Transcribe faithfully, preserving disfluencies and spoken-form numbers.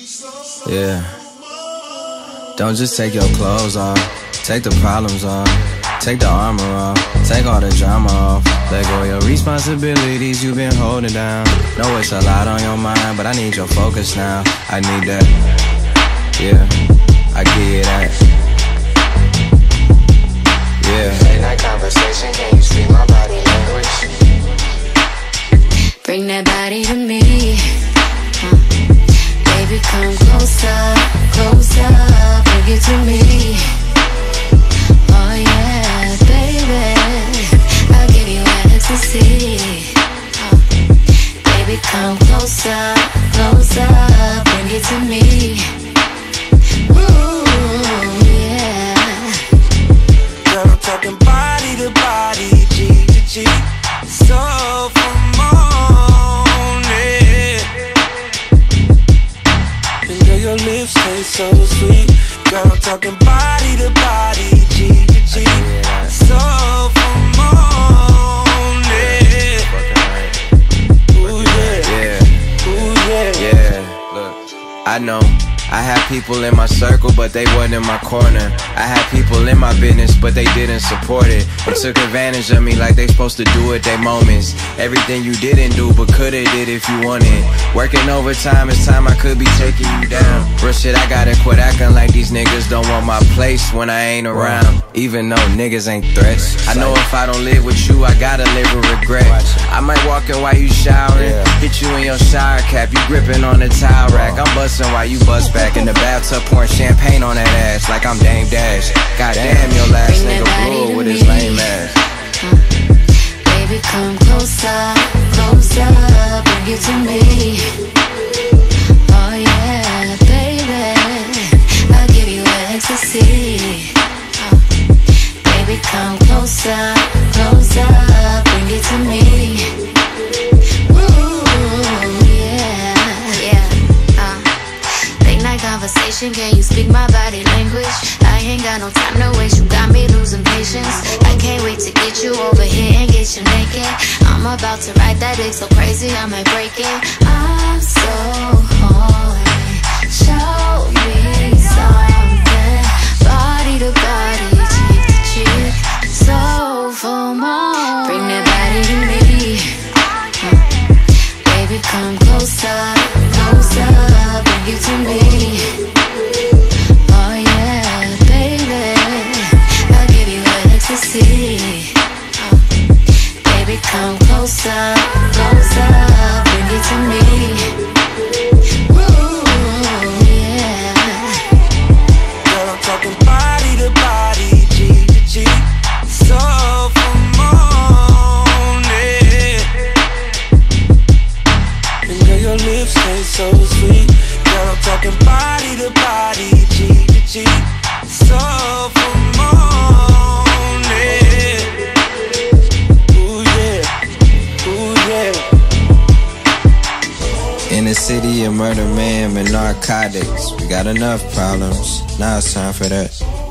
Yeah. Don't just take your clothes off. Take the problems off. Take the armor off. Take all the drama off. Let go of your responsibilities you've been holding down. Know it's a lot on your mind, but I need your focus now. I need that. Yeah, I give you that. Yeah. Late night conversation, can you speak my body language? Bring that body to me. uh, Baby, come closer, closer. Bring it to me. Oh yeah, baby, I'll give you ecstasy. uh, Baby, come closer, closer. Bring it to me. Ooh, yeah. Girl, I'm talking body to body, G to G. Soulful moaning. And girl, your lips taste so sweet. Girl, I'm talking body to body, G to G. Soulful moaning. Ooh yeah, Yeah. ooh yeah. Yeah. Look, I know I had people in my circle, but they wasn't in my corner. I had people in my business, but they didn't support it. They took advantage of me like they supposed to do at their moments. Everything you didn't do, but coulda did if you wanted. Working overtime, it's time I could be taking you down. Real shit, I gotta quit acting like these niggas don't want my place when I ain't around. Even though niggas ain't threats, I know if I don't live with you, I gotta live with regret. I might walk in while you showering, hit you in your shower cap, you gripping on the towel rack. I'm busting while you bust back in the bathtub, pouring champagne on that ass like I'm Dame Dash. Goddamn, your last nigga blew with his lame ass. uh, Baby, come closer, closer. Bring it to me. Oh yeah, baby, I'll give you ecstasy. uh, Baby, come closer, closer. Bring it to me. Ooh, yeah, yeah. uh, Late night conversation, can you speak my body language? I ain't got no time to waste, you got me losing patience. I can't wait to get you over here and get you naked. I'm about to ride that dick so crazy I might break it. I'm so horny, show me something. Body to body, cheek to cheek, soulful more. Bring that body to me. uh, Baby, come closer, closer. Bring it to me. Oh yeah, baby, I'll give you ecstasy. uh, Baby, come closer, closer. Bring it to me. Ooh, yeah. Girl, I'm talking body to body, G to G. Soulful moaning. And girl, your lips taste so sweet. Girl, I'm talking body to body, G to G. Soulful moaning. Ooh yeah, ooh yeah. In the city of murder, man, and narcotics, we got enough problems. Now it's time for that.